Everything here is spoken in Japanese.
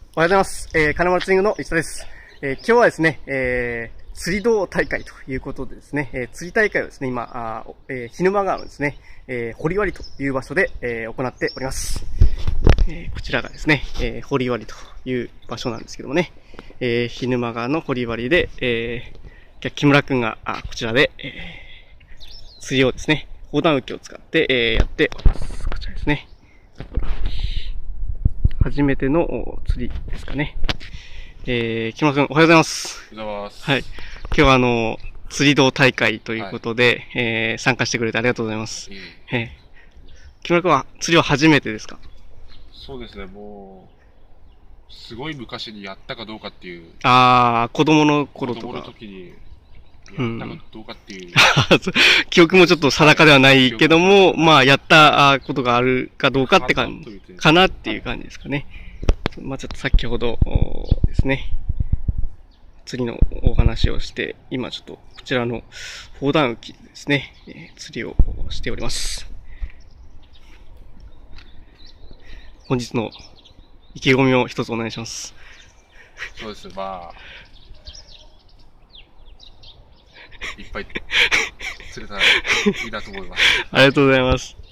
おはようございます。金丸ツイングの石田です。今日はですね、釣り道大会ということでですね、釣り大会をですね、今、涸沼川のですね、堀割という場所で、行っております。こちらがですね、堀割という場所なんですけどもね、涸沼川の堀割で、木村くんが、こちらで、釣りをですね、砲弾浮きを使って、やっております。こちらですね。初めての釣りですかね。木村くん、おはようございます。 おはようございます。 はい。今日は釣り道大会ということで、はい、参加してくれてありがとうございます。木村くんは釣りは初めてですか？ そうですね、もう、すごい昔にやったかどうかっていう。 子供の頃とか。 子供の時に、やったかどうかっていう。 記憶もちょっと定かではないけども、まあ、やったことがあるかどうかって感じ、かなっていう感じですかね。まあ、ちょっと先ほどですね、釣りのお話をして、今ちょっとこちらの砲弾浮きですね、釣りをしております。本日の意気込みを一つお願いします。 そうです、まあ、いっぱい釣れたらいいなと思います。 ありがとうございます。